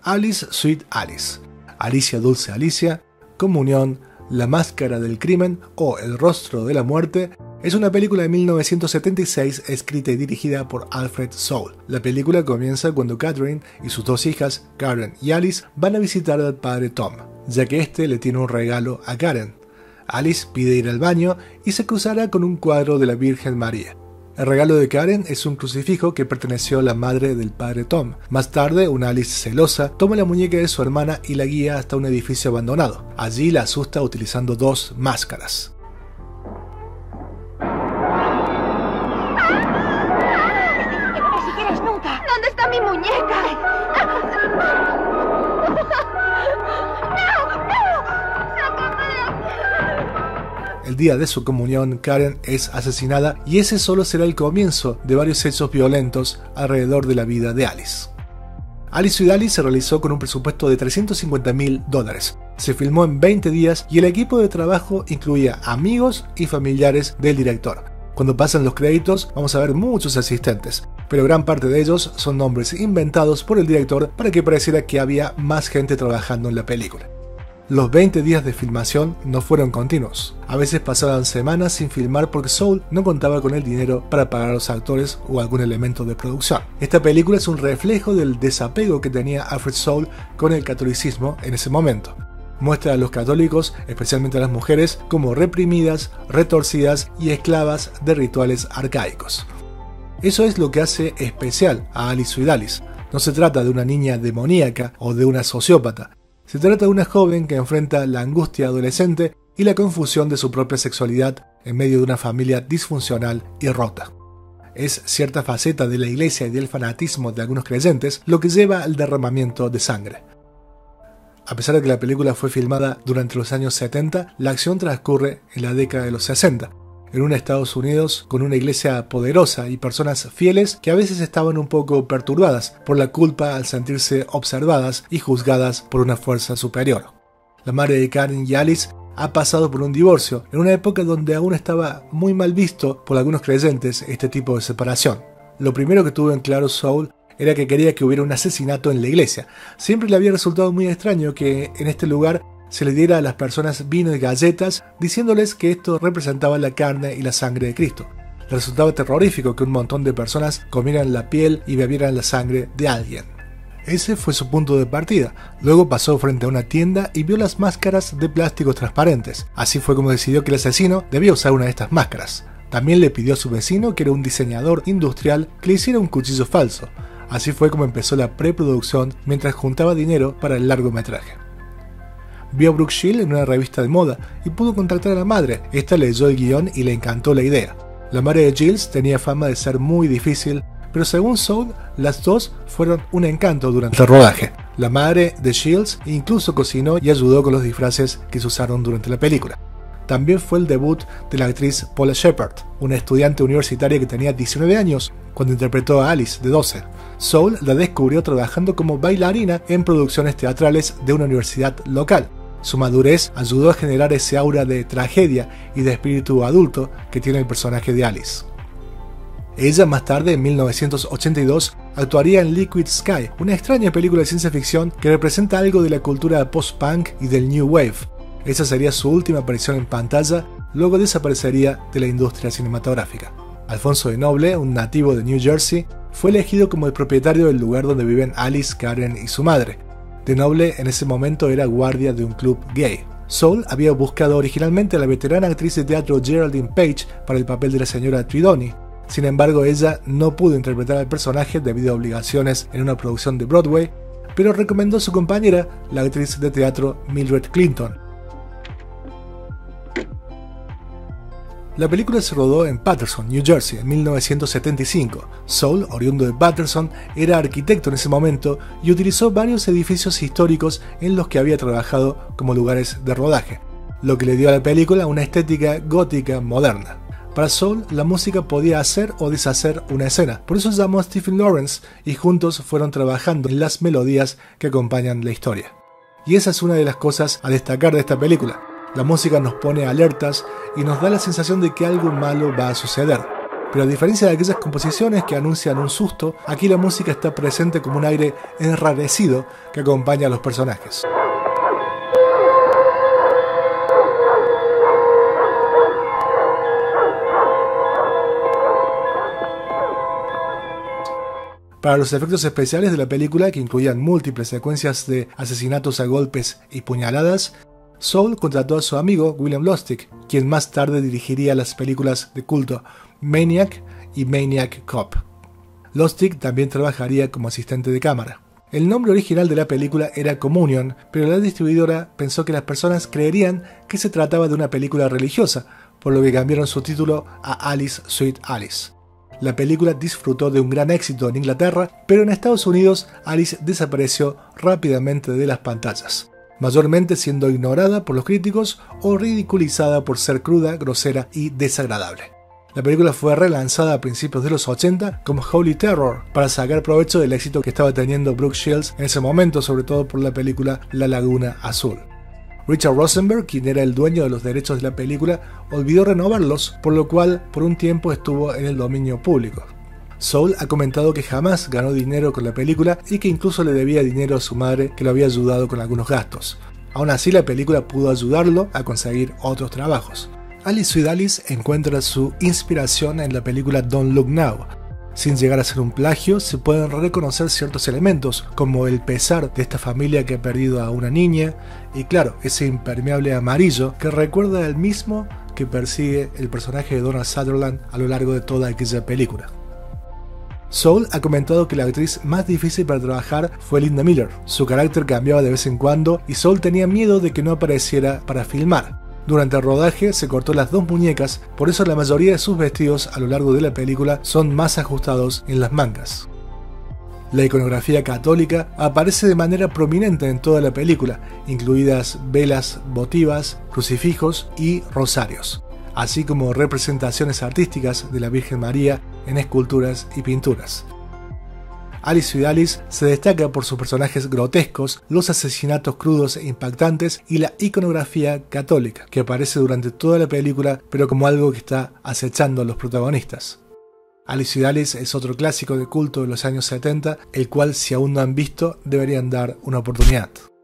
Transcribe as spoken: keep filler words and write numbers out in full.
Alice Sweet Alice, Alicia Dulce Alicia, Comunión, La Máscara del Crimen o El Rostro de la Muerte es una película de mil novecientos setenta y seis escrita y dirigida por Alfred Soule. La película comienza cuando Catherine y sus dos hijas, Karen y Alice, van a visitar al padre Tom, ya que este le tiene un regalo a Karen. Alice pide ir al baño y se cruzará con un cuadro de la Virgen María. El regalo de Karen es un crucifijo que perteneció a la madre del padre Tom. Más tarde, una Alice celosa toma la muñeca de su hermana y la guía hasta un edificio abandonado. Allí la asusta utilizando dos máscaras. Ni siquiera es nunca. ¿Dónde está mi muñeca? El día de su comunión, Karen es asesinada y ese solo será el comienzo de varios hechos violentos alrededor de la vida de Alice. Alice Sweet Alice se realizó con un presupuesto de trescientos cincuenta mil dólares. Se filmó en veinte días y el equipo de trabajo incluía amigos y familiares del director. Cuando pasan los créditos vamos a ver muchos asistentes, pero gran parte de ellos son nombres inventados por el director para que pareciera que había más gente trabajando en la película. Los veinte días de filmación no fueron continuos. A veces pasaban semanas sin filmar porque Soule no contaba con el dinero para pagar a los actores o algún elemento de producción. Esta película es un reflejo del desapego que tenía Alfred Soule con el catolicismo en ese momento. Muestra a los católicos, especialmente a las mujeres, como reprimidas, retorcidas y esclavas de rituales arcaicos. Eso es lo que hace especial a Alice Sweet Alice. No se trata de una niña demoníaca o de una sociópata. Se trata de una joven que enfrenta la angustia adolescente y la confusión de su propia sexualidad en medio de una familia disfuncional y rota. Es cierta faceta de la iglesia y del fanatismo de algunos creyentes lo que lleva al derramamiento de sangre. A pesar de que la película fue filmada durante los años setenta, la acción transcurre en la década de los sesenta, en un Estados Unidos con una iglesia poderosa y personas fieles que a veces estaban un poco perturbadas por la culpa al sentirse observadas y juzgadas por una fuerza superior. La madre de Karen y Alice ha pasado por un divorcio, en una época donde aún estaba muy mal visto por algunos creyentes este tipo de separación. Lo primero que tuvo en claro Soule era que quería que hubiera un asesinato en la iglesia. Siempre le había resultado muy extraño que en este lugar se le diera a las personas vino y galletas, diciéndoles que esto representaba la carne y la sangre de Cristo. Le resultaba terrorífico que un montón de personas comieran la piel y bebieran la sangre de alguien. Ese fue su punto de partida. Luego pasó frente a una tienda y vio las máscaras de plástico transparentes. Así fue como decidió que el asesino debía usar una de estas máscaras. También le pidió a su vecino, que era un diseñador industrial, que le hiciera un cuchillo falso. Así fue como empezó la preproducción mientras juntaba dinero para el largometraje. Vio a Brooke Shields en una revista de moda y pudo contactar a la madre. Esta leyó el guión y le encantó la idea. La madre de Giles tenía fama de ser muy difícil, pero según Soule, las dos fueron un encanto durante el rodaje. La madre de Shields incluso cocinó y ayudó con los disfraces que se usaron durante la película. También fue el debut de la actriz Paula Shepherd, una estudiante universitaria que tenía diecinueve años cuando interpretó a Alice, de doce. Soule la descubrió trabajando como bailarina en producciones teatrales de una universidad local. Su madurez ayudó a generar ese aura de tragedia y de espíritu adulto que tiene el personaje de Alice. Ella más tarde, en mil novecientos ochenta y dos, actuaría en Liquid Sky, una extraña película de ciencia ficción que representa algo de la cultura post-punk y del New Wave. Esa sería su última aparición en pantalla, luego desaparecería de la industria cinematográfica. Alfonso de Noble, un nativo de New Jersey, fue elegido como el propietario del lugar donde viven Alice, Karen y su madre. De Noble en ese momento era guardia de un club gay. Soule había buscado originalmente a la veterana actriz de teatro Geraldine Page para el papel de la señora Tridoni. Sin embargo, ella no pudo interpretar al personaje debido a obligaciones en una producción de Broadway, pero recomendó a su compañera, la actriz de teatro Mildred Clinton. La película se rodó en Paterson, New Jersey, en mil novecientos setenta y cinco. Soule, oriundo de Paterson, era arquitecto en ese momento y utilizó varios edificios históricos en los que había trabajado como lugares de rodaje, lo que le dio a la película una estética gótica moderna. Para Soule, la música podía hacer o deshacer una escena, por eso llamó a Stephen Lawrence y juntos fueron trabajando en las melodías que acompañan la historia. Y esa es una de las cosas a destacar de esta película. La música nos pone alertas y nos da la sensación de que algo malo va a suceder, Pero a diferencia de aquellas composiciones que anuncian un susto, aquí la música está presente como un aire enrarecido que acompaña a los personajes. Para los efectos especiales de la película, que incluían múltiples secuencias de asesinatos a golpes y puñaladas, Soule contrató a su amigo William Lustig, quien más tarde dirigiría las películas de culto Maniac y Maniac Cop. Lustig también trabajaría como asistente de cámara. El nombre original de la película era Communion, pero la distribuidora pensó que las personas creerían que se trataba de una película religiosa, por lo que cambiaron su título a Alice Sweet Alice. La película disfrutó de un gran éxito en Inglaterra, pero en Estados Unidos Alice desapareció rápidamente de las pantallas, mayormente siendo ignorada por los críticos o ridiculizada por ser cruda, grosera y desagradable. La película fue relanzada a principios de los ochenta como Holy Terror para sacar provecho del éxito que estaba teniendo Brooke Shields en ese momento, sobre todo por la película La Laguna Azul. Richard Rosenberg, quien era el dueño de los derechos de la película, olvidó renovarlos, por lo cual por un tiempo estuvo en el dominio público. Soule ha comentado que jamás ganó dinero con la película y que incluso le debía dinero a su madre, que lo había ayudado con algunos gastos. Aún así, la película pudo ayudarlo a conseguir otros trabajos. Alice Sweet Alice encuentra su inspiración en la película Don't Look Now. Sin llegar a ser un plagio, se pueden reconocer ciertos elementos, como el pesar de esta familia que ha perdido a una niña, y claro, ese impermeable amarillo que recuerda al mismo que persigue el personaje de Donald Sutherland a lo largo de toda aquella película. Soule ha comentado que la actriz más difícil para trabajar fue Linda Miller. Su carácter cambiaba de vez en cuando y Soule tenía miedo de que no apareciera para filmar. Durante el rodaje se cortó las dos muñecas, por eso la mayoría de sus vestidos a lo largo de la película son más ajustados en las mangas. La iconografía católica aparece de manera prominente en toda la película, incluidas velas votivas, crucifijos y rosarios, así como representaciones artísticas de la Virgen María en esculturas y pinturas. Alice Sweet Alice se destaca por sus personajes grotescos, los asesinatos crudos e impactantes y la iconografía católica, que aparece durante toda la película, pero como algo que está acechando a los protagonistas. Alice Sweet Alice es otro clásico de culto de los años setenta, el cual, si aún no han visto, deberían dar una oportunidad.